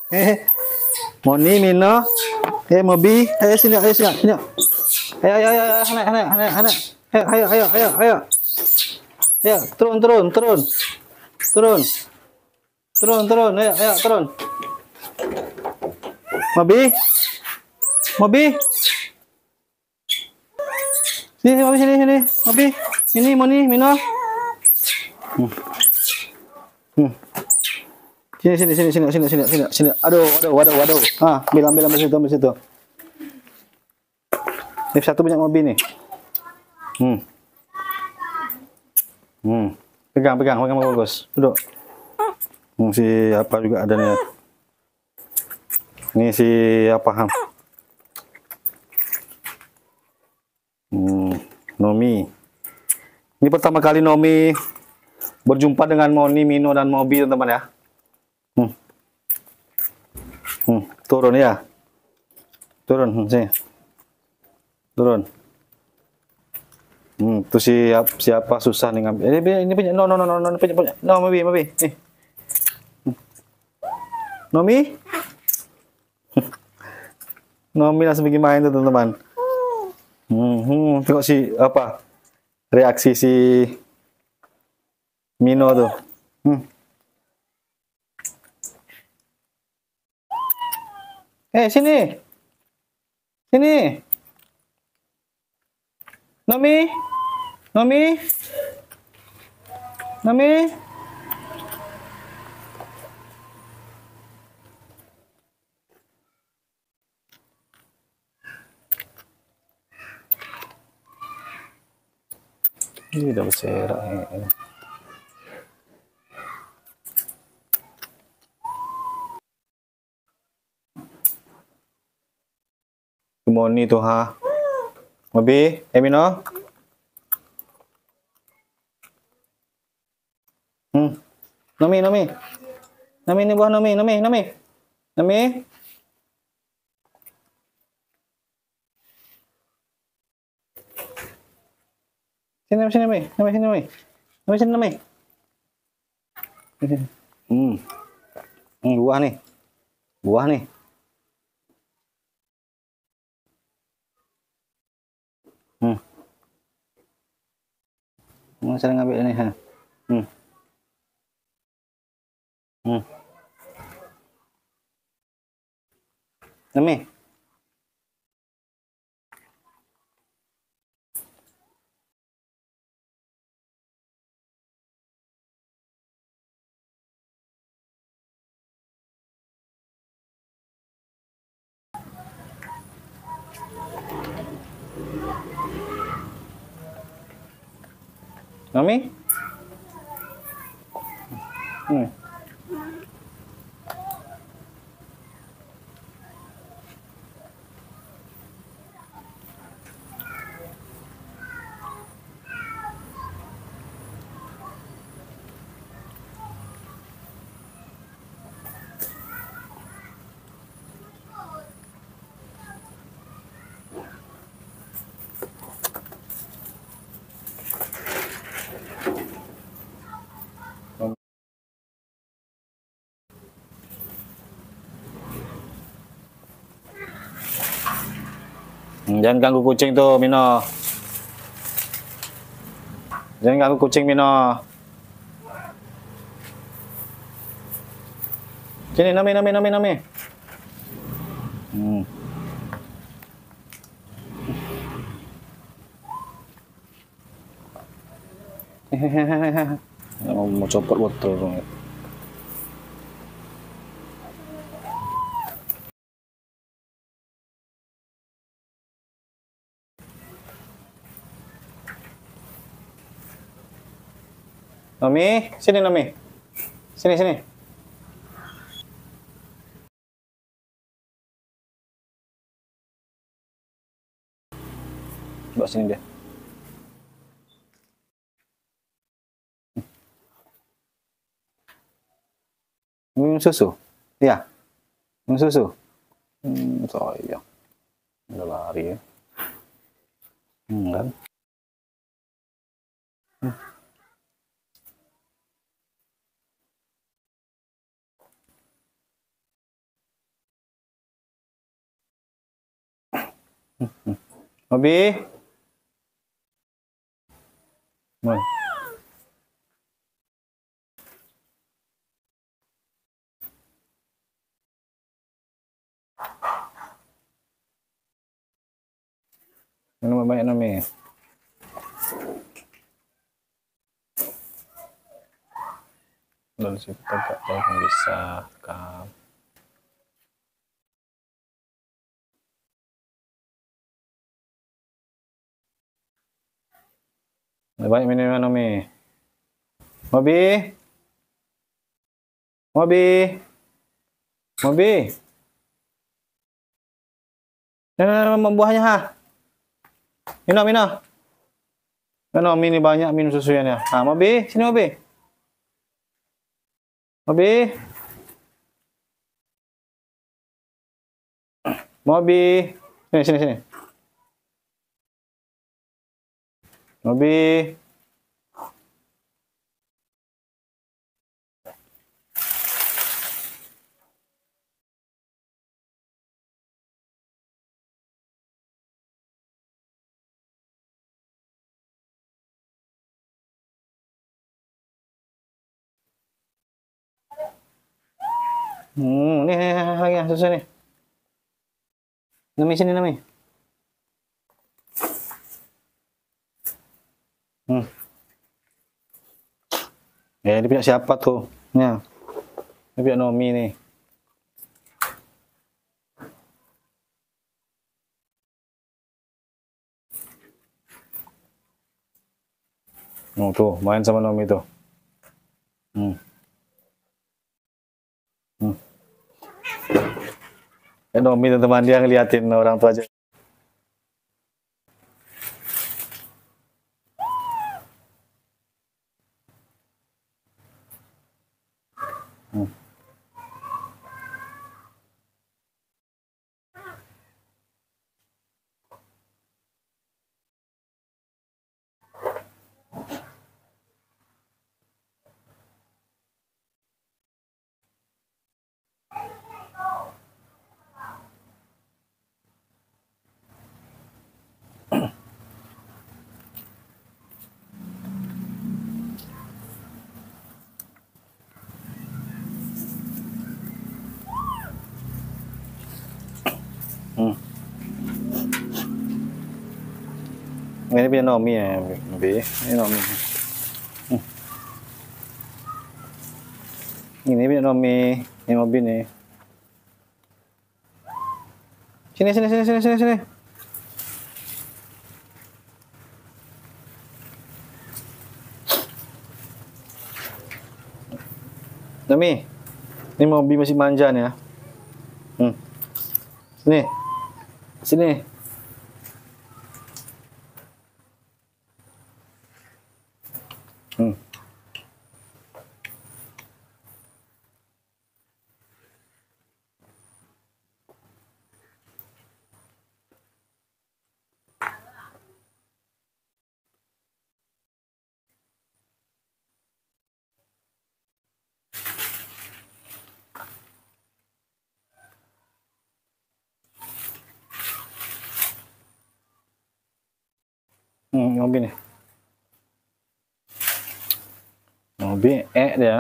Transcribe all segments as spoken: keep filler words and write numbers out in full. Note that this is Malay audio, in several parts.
Eh, Moni, Mino, eh, Mobi, ayo sini, ayo sini, sini. Ayo, ayo, ayo, ayo, anak, anak, anak, anak. Ayo, ayo, ayo, ayo, ayo. Ayo, turun, turun, turun, turun, turun, turun, ayo, ayo, turun. Mobi, Mobi, sini, Mobi, sini, sini, Mobi, ini Moni, Mino. Hmm. Hmm. Sini, sini, sini, sini, sini, sini, sini, sini. Aduh, aduh, waduh, waduh. Ah, ambil, ambil, ambil situ, ambil situ. Ini satu banyak Mobi nih. Hmm. Hmm. Pegang, pegang, pegang bagus. Duduk. Hmm, si apa juga ada nih. Ini si apa ham? Hmm, Nomi. Ini pertama kali Nomi berjumpa dengan Moni, Mino, dan Mobi, teman-teman ya. Hmm. Hmm, turun ya. Turun, hmm, sini. Turun. Hmm, tuh siap, siapa susah nih ngambil. Ini, ini punya, no, no, no, no, no, punya, punya. No, Mobi, Mobi. Nih. Hmm. Nomi. Nomi langsung bikin main tuh, teman-teman. Hmm, hmm, tengok si apa reaksi si Mino tuh. Hmm. Eh, sini. Sini. Nomi. Nomi. Nomi. Ini udah berserak ini. Moni tuh ha. Mobi, eh Mino. Hmm. Nomi, Nomi. Nomi ini buah Nomi, Nomi, Nomi. Nomi. Sini, sini, Nomi. Nomi, sini, Nomi. Nomi, sini, Nomi. Hmm. Hmm, buah nih. Buah nih. Hmm. Mau saya ngambil ini ha. Hmm. Hmm. Nomi. Nomi. Hmm. Hmm, jangan ganggu kucing tuh, Mino. Jangan ganggu kucing, Mino. Sini, Nomi, Nomi, Nomi, Nomi. Hmm. Hehehe. Mau copot botol dong. Nomi, sini Nomi. Sini, sini. Bawa sini dia. Minum susu? Iya. Minum susu? Hmm, sayang. Udah lari ya. Hmm, kan? Hmm. Mobi. Mon. Minum banyak Nomi. Lalu kita tak tahu bisa kam. Banyak minum Nomi. Mobi. Mobi. Mobi. Nah, buahnya ha. Minum, minum. Minum ini banyak minum susunya. Ah, Mobi, sini Mobi. Mobi. Mobi. Sini, sini, sini. Mobi. Hmm, nih, lagi susu nih. Nami sini Nami. Hmm. Eh, dia punya siapa tuh? Ya. Dia punya Nomi nih. Oh, tuh, main sama Nomi tuh. Hmm. Hmm. Ya, Nomi teman-teman dia ngeliatin orang tua aja. Hmm. Hmm. Ini punya Nomi ya, Nomi. Ini Nomi. Hmm. Ini punya Nomi. Ini Nomi nih. Sini, sini, sini, sini, sini, sini. Nomi, ini Nomi masih manja nih ya. Hmm. Sini, sini. Hmm. Hmm, Nomi nih. Nomi, eh dia.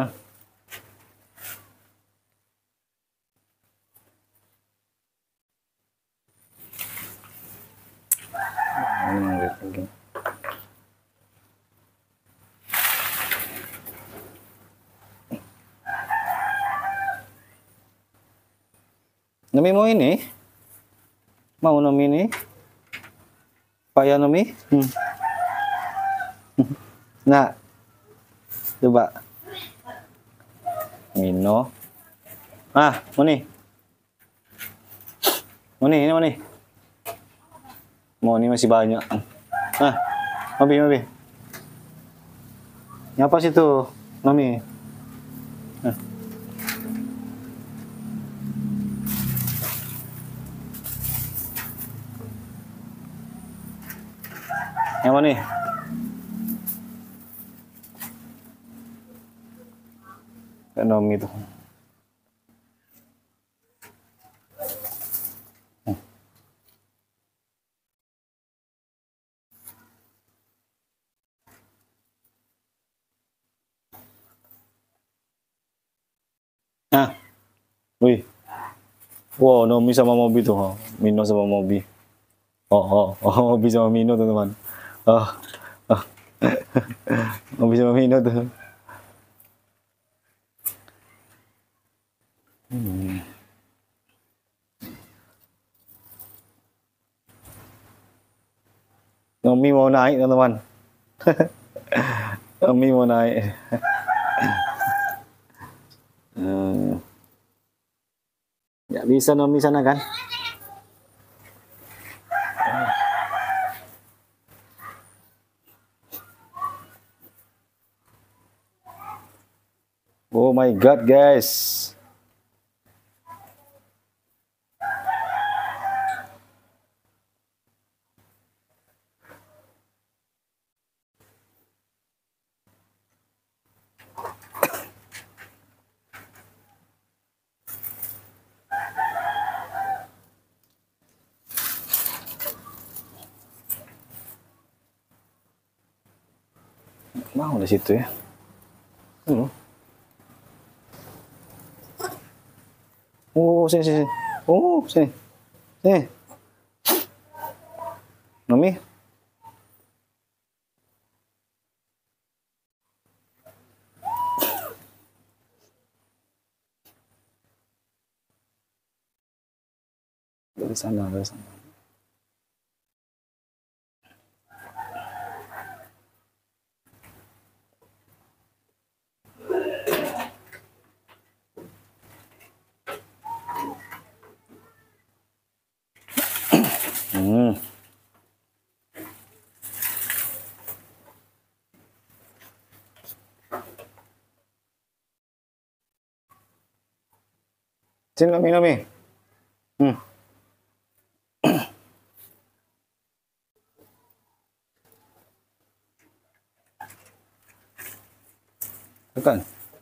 Hmm, gitu. Nomi mau ini? Mau Nomi ini? Payah Nomi? Hmm. Nah, coba. Mino. Ah, mau nih. Mau nih, ini mau nih. Mau nih masih banyak. Ah, Nomi, Nomi. Ngapa sih tuh, Nomi? Ah. Yang mana nih? Nomi tuh. Hah? Wih. Wow, Nomi sama Mobi tuh. Oh. Mino sama Mobi. Oh, oh, oh, Mobi sama Mino teman-teman. Oh, oh. Mobi sama Mino tuh. Hmm. Nomi mau naik teman-teman. Nomi mau naik. Hmm. Nggak bisa Nomi sana kan? Oh my god guys. Mau di situ ya. Hmm. Oh, sini, sini. Oh, sini. Sini. Nomi. Dari sana, dari sana. Hmm. Sini Nomi, Nomi. Hmm. Bukan.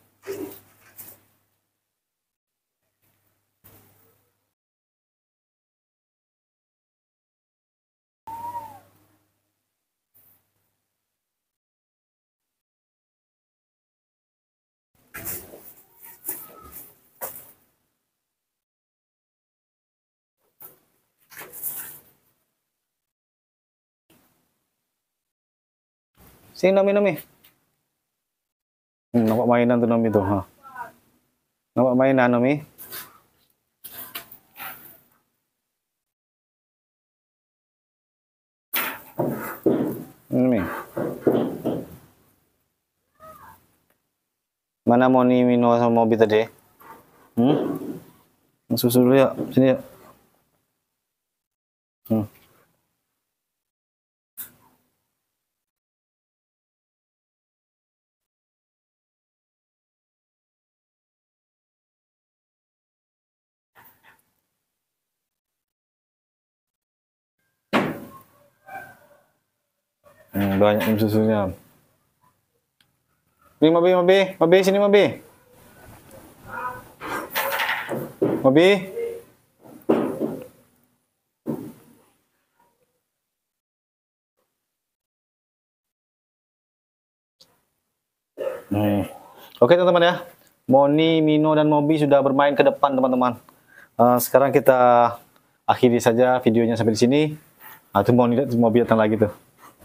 Sini Nomi, Nomi. Hmm, nampak mainan tuh Nomi tuh. Huh. Nampak mainan Nomi. Nomi. Mana Moni, Mino sama Mobi tadi? Hmm? Susu dulu ya, sini ya. Hmm. Hmm, banyak minum susunya. Ini Mobi, Mobi, Mobi sini Mobi. Mobi. Hmm. Oke teman-teman ya, Moni, Mino, dan Mobi sudah bermain ke depan teman-teman. Uh, sekarang kita akhiri saja videonya sampai di sini. Nah, itu Moni, Mobi datang lagi tuh.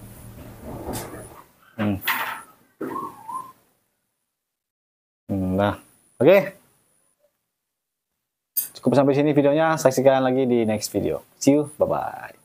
Hmm. Hmm, nah, oke. Okay. Cukup sampai sini videonya. Saksikan lagi di next video. See you, bye-bye.